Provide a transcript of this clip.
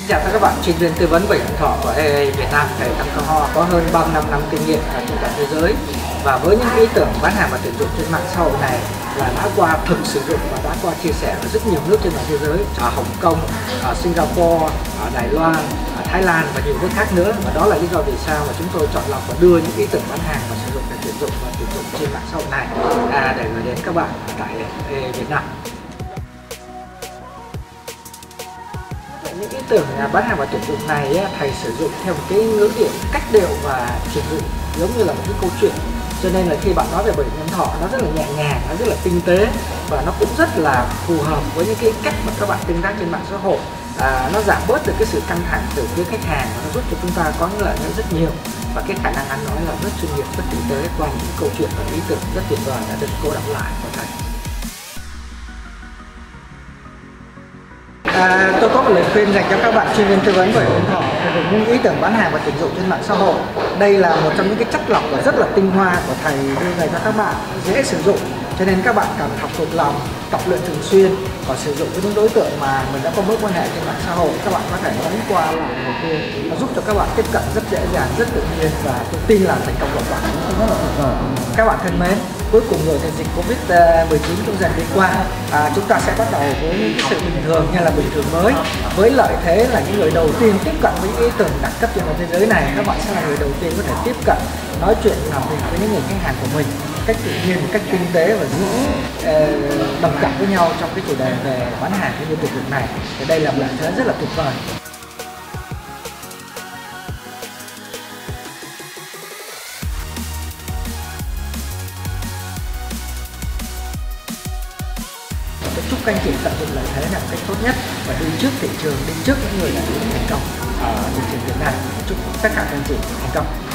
chào các bạn, chuyên viên tư vấn bảo hiểm thọ của AA Việt Nam. Thầy Tăng Cơ Ho có hơn 35 năm kinh nghiệm ở trên toàn thế giới, và với những ý tưởng bán hàng và tuyển dụng trên mạng xã hội này là đã qua thực sử dụng và đã qua chia sẻ ở rất nhiều nước trên toàn thế giới, ở Hồng Kông, ở Singapore, ở Đài Loan, ở Thái Lan và nhiều nước khác nữa. Và đó là lý do vì sao mà chúng tôi chọn lọc và đưa những ý tưởng bán hàng và sử dụng để tuyển dụng và tuyển dụng trên mạng xã hội này để gửi đến các bạn tại AA Việt Nam. Những ý tưởng bán hàng và tuyển dụng này thầy sử dụng theo một cái ngữ điệu, cách điệu và chuyển dụng giống như là một cái câu chuyện, cho nên là khi bạn nói về bảo hiểm nhân thọ nó rất là nhẹ nhàng, nó rất là tinh tế và nó cũng rất là phù hợp với những cái cách mà các bạn tương tác trên mạng xã hội. Nó giảm bớt được cái sự căng thẳng từ phía khách hàng và nó giúp cho chúng ta có những lợi nhuận rất nhiều, và cái khả năng ăn nói là rất chuyên nghiệp, rất tinh tế qua những câu chuyện và ý tưởng rất tuyệt vời đã được cô đọc lại của thầy. Tôi có một lời khuyên dành cho các bạn chuyên viên tư vấn bảo hiểm nhân thọ về những ý tưởng bán hàng và tuyển dụng trên mạng xã hội. Đây là một trong những cái chất lọc và rất là tinh hoa của thầy đưa về cho các bạn, dễ sử dụng, cho nên các bạn cần học thuộc lòng, tập luyện thường xuyên và sử dụng với những đối tượng mà mình đã có mối quan hệ trên mạng xã hội. Các bạn có thể ấn qua lại một cái, nó giúp cho các bạn tiếp cận rất dễ dàng, rất tự nhiên, và tôi tin là thành công của bạn rất là tuyệt vời. Các bạn thân mến, cuối cùng rồi thì dịch Covid-19 cũng dần đi qua, chúng ta sẽ bắt đầu với những cái sự bình thường như là bình thường mới, với lợi thế là những người đầu tiên tiếp cận với ý tưởng đẳng cấp trên toàn thế giới này. Các bạn sẽ là người đầu tiên có thể tiếp cận, nói chuyện, làm việc với những người khách hàng của mình một cách tự nhiên, một cách tinh tế và giữ đồng cảm với nhau trong cái chủ đề về bán hàng cũng như tuyển dụng này. Thì đây là một lợi thế rất là tuyệt vời. Chúc các anh chị tận dụng lợi thế này một cách tốt nhất và đi trước thị trường, đi trước những người đã thành công ở thị trường Việt Nam. Chúc tất cả các anh chị thành công.